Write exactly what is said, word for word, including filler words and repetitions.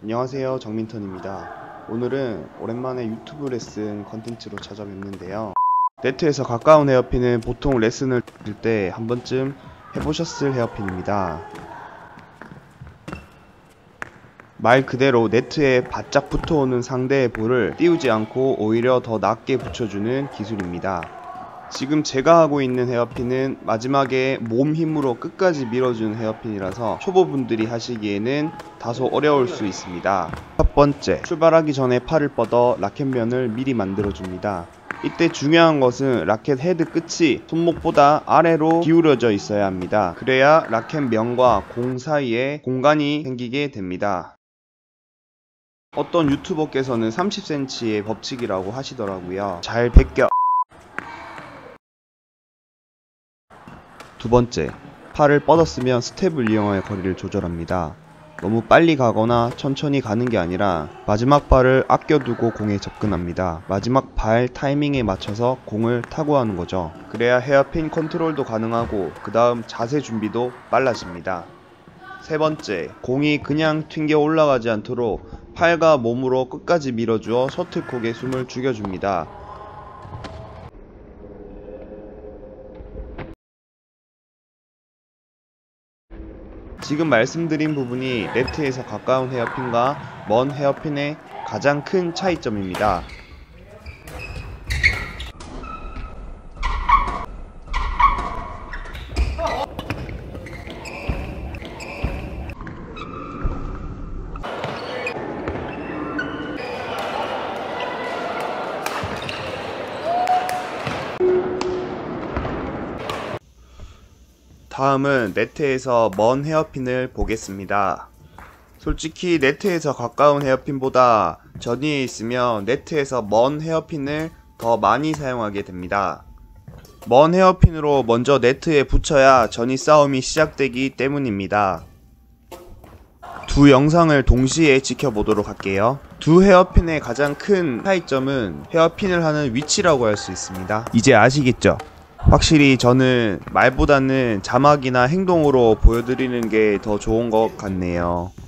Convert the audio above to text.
안녕하세요, 정민턴입니다. 오늘은 오랜만에 유튜브 레슨 컨텐츠로 찾아뵙는데요. 네트에서 가까운 헤어핀은 보통 레슨을 들 때 한 번쯤 해보셨을 헤어핀입니다. 말 그대로 네트에 바짝 붙어오는 상대의 볼을 띄우지 않고 오히려 더 낮게 붙여주는 기술입니다. 지금 제가 하고 있는 헤어핀은 마지막에 몸 힘으로 끝까지 밀어주는 헤어핀이라서 초보분들이 하시기에는 다소 어려울 수 있습니다. 첫 번째, 출발하기 전에 팔을 뻗어 라켓면을 미리 만들어줍니다. 이때 중요한 것은 라켓 헤드 끝이 손목보다 아래로 기울어져 있어야 합니다. 그래야 라켓면과 공 사이에 공간이 생기게 됩니다. 어떤 유튜버께서는 삼십 센티미터의 법칙이라고 하시더라고요. 잘 베껴. 두 번째, 팔을 뻗었으면 스텝을 이용하여 거리를 조절합니다. 너무 빨리 가거나 천천히 가는 게 아니라 마지막 발을 아껴두고 공에 접근합니다. 마지막 발 타이밍에 맞춰서 공을 타고 하는 거죠. 그래야 헤어핀 컨트롤도 가능하고 그 다음 자세 준비도 빨라집니다. 세 번째, 공이 그냥 튕겨 올라가지 않도록 팔과 몸으로 끝까지 밀어주어 셔틀콕에 숨을 죽여줍니다. 지금 말씀드린 부분이 네트에서 가까운 헤어핀과 먼 헤어핀의 가장 큰 차이점입니다. 다음은 네트에서 먼 헤어핀을 보겠습니다. 솔직히 네트에서 가까운 헤어핀보다 전위에 있으면 네트에서 먼 헤어핀을 더 많이 사용하게 됩니다. 먼 헤어핀으로 먼저 네트에 붙여야 전위 싸움이 시작되기 때문입니다. 두 영상을 동시에 지켜보도록 할게요. 두 헤어핀의 가장 큰 차이점은 헤어핀을 하는 위치라고 할 수 있습니다. 이제 아시겠죠? 확실히 저는 말보다는 자막이나 행동으로 보여드리는 게 더 좋은 것 같네요.